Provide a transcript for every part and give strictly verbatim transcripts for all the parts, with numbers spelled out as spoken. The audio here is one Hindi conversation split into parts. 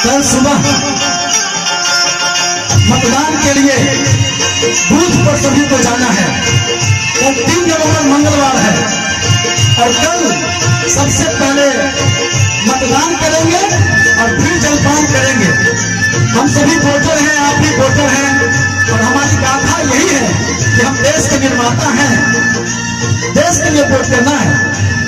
कल सुबह मतदान के लिए बूथ पर सभी को जाना है। कल तीन नवंबर मंगलवार है और कल सबसे पहले मतदान करेंगे और फिर जलपान करेंगे। हम सभी वोटर हैं, आप भी वोटर हैं और हमारी गाथा यही है कि हम देश के निर्माता हैं, देश के लिए वोट करना है।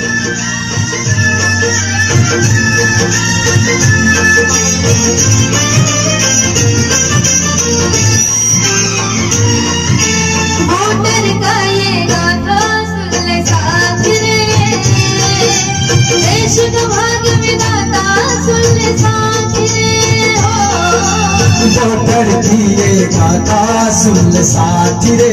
वोटर का ये गाथा सुन ले साथ रे, देश का भाग्य विधाता सुन ले साथ रे हो। वोटर की ये गाथा सुन ले साथ रे,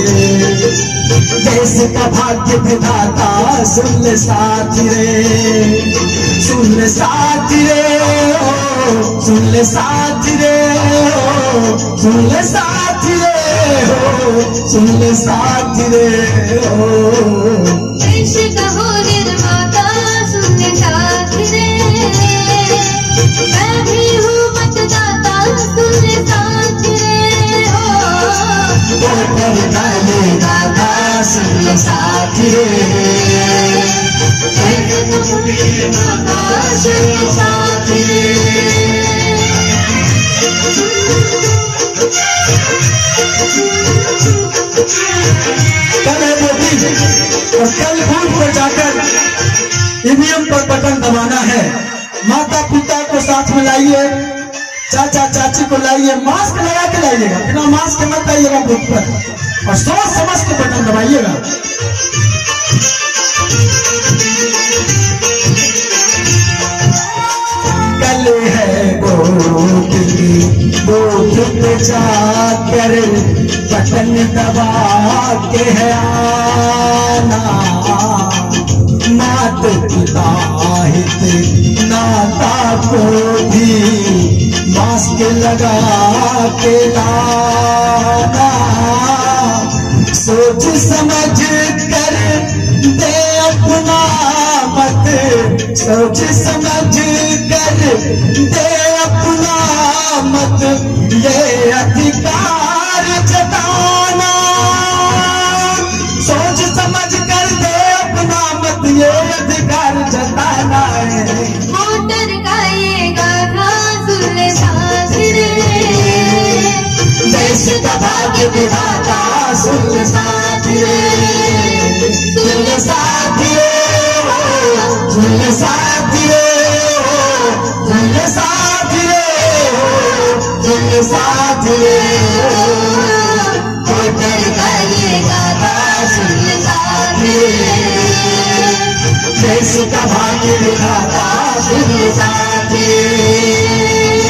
देश का भाग्य विधाता सुन ले साथ रे, सुन ले साथ रे हो, सुन ले साथ रे हो, सुन ले साथ रे हो, सुन ले साथ रे हो। देश का हो निर्माता सुन ले साथ रे, मैं भी हूँ मतदाता सुन ले साथ रे हो। वोटर का ये गाथा सुन ले साथ रे, देश का निर्माता सुन ले साथ रे। कल है वोटिंग और कल बूथ पर जाकर ईवीएम पर बटन दबाना है। माता पिता को साथ में लाइए, चाचा चाची को लाइए, मास्क लगा के लाइएगा, बिना मास्क के मत आइएगा बूथ पर और सोच समझ के बटन दबाइएगा। कल है वोटिंग, बूथ पे जाकर बटन दबा के है आना, मात पिता हित नाता को भी मास्क लगा के लाना, सोच समझ कर दे अपना मत, सोच समझ कर दे अपना मत, ये अधिकार जताना, सोच समझ कर दे अपना मत, ये अधिकार जताना है। वोटर का ये गाथा सुन ले साथ रे, देश का भाग्य विधाता सुन ले साथ रे, सुन ले साथ रे हो, सुन ले साथ रे हो, सुन ले साथ रे हो, सुन ले साथ रे हो। वोटर का ये गाथा सुन ले साथ रे, देश का भाग्य विधाता सुन ले साथ रे।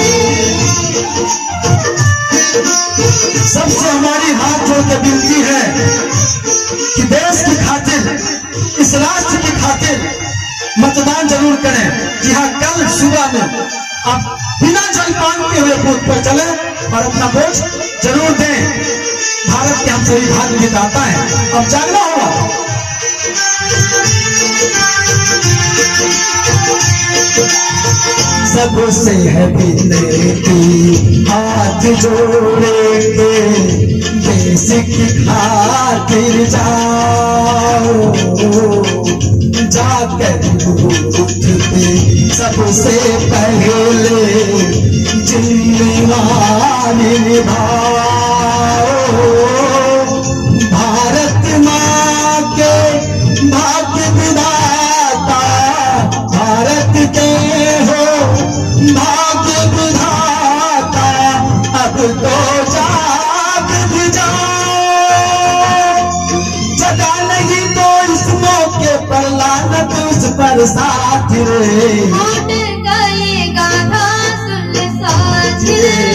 सबसे हमारी हाथ जोड़ के विनती है कि देश की खातिर, इस राष्ट्र की खातिर मतदान जरूर करें। जी हाँ, कल सुबह में आप बिना जलपान के हुए बूथ पर चले और अपना वोट जरूर दें। भारत के हम सभी भाग्य विधाता हैं, अब जागना होगा। सबसे है विनती हाथ जोड़ेंगे, देश की खातिर जाओ, जाकर बूथ पे सबसे पहले जिम्मेवारी निभाओ। भारत माँ के भाग्य विधाता, भारत के हो भाग्य विधाता, अब तो जाग भी जाओ, जगा नहीं तो इस मौके पर लानत उस पर साथ रे। वोटर का ये गाथा सुन ले साथ रे,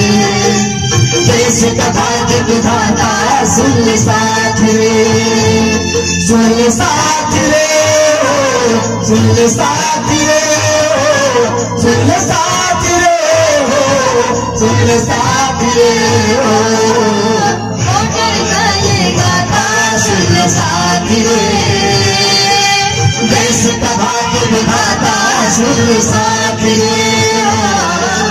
देश का भाग्य विधाता सुन ले साथ रे, सुन ले साथ रे हो, सुन ले साथ रे हो, सुन ले साथ रे हो, सुन ले साथ रे हो। वोटर का ये गाथा सुन ले साथ रे, देश का भाग्य विधाता सुन ले साथ रे।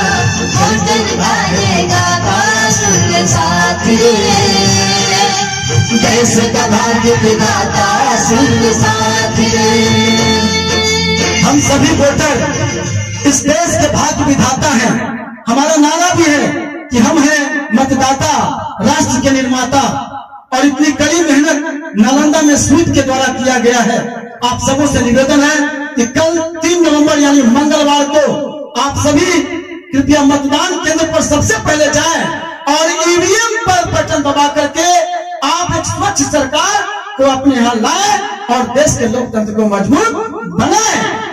देश का भाग्य विधाता सुन साथी रे। हम सभी वोटर इस देश के भाग्य विधाता हैं। हमारा नारा भी है कि हम हैं मतदाता, राष्ट्र के निर्माता। और इतनी कड़ी मेहनत नालंदा में स्वीप के द्वारा किया गया है। आप सबों से निवेदन है कि कल तीन नवंबर यानी मंगलवार को आप सभी कृपया मतदान केंद्र पर सबसे पहले जाएं और ईवीएम पर बटन दबा करके आप एक स्वच्छ सरकार को अपने यहाँ लाएं और देश के लोकतंत्र को मजबूत बनाएं।